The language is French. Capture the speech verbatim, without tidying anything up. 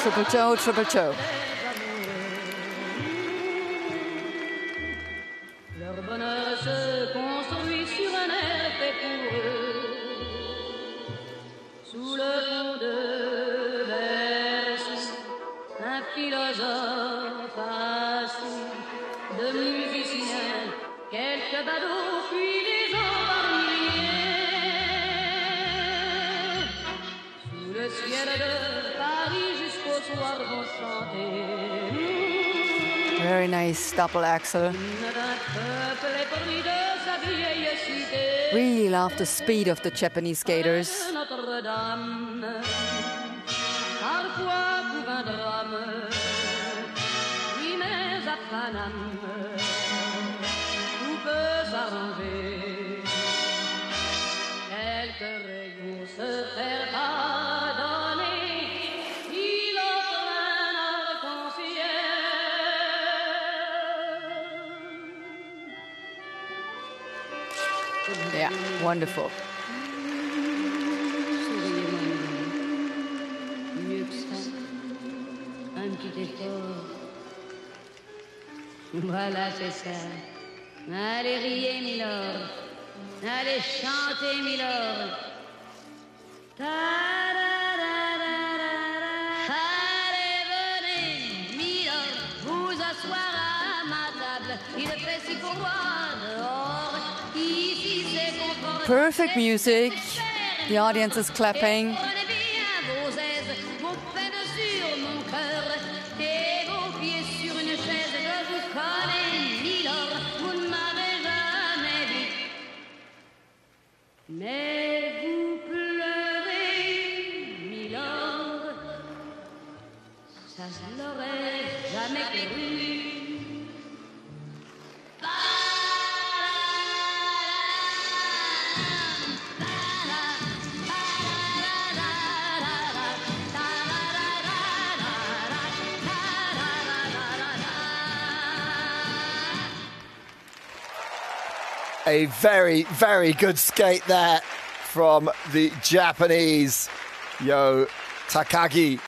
triple toe, triple toe. Leur bonheur se construit sur un air fait pour eux, sous le fond de Bercy, un philosophe assis, de musiciens, quelques badauds, puis des gens par milliers. Sous le ciel de Paris jusqu'au soir vont chanter. Very nice double axel. Really love the speed of the Japanese skaters. Yeah, wonderful. Mieux que ça, un petit effort. Voilà, c'est ça. Allez riez, Milord. Allez chanter, Milord. Allez, venez, Milord, vous asseoir à ma table. Il fait si froid dehors. Ici, c'est confortable. Perfect music. The audience is clapping. Prenez bien vos aises, vos peines sur mon cœur et vos pieds sur une chaise. Je vous connais, Milord, vous ne m'avez jamais vu. Mais vous pleurez, Milord, ça je l'aurais jamais cru. A very, very good skate there from the Japanese Yo Takagi.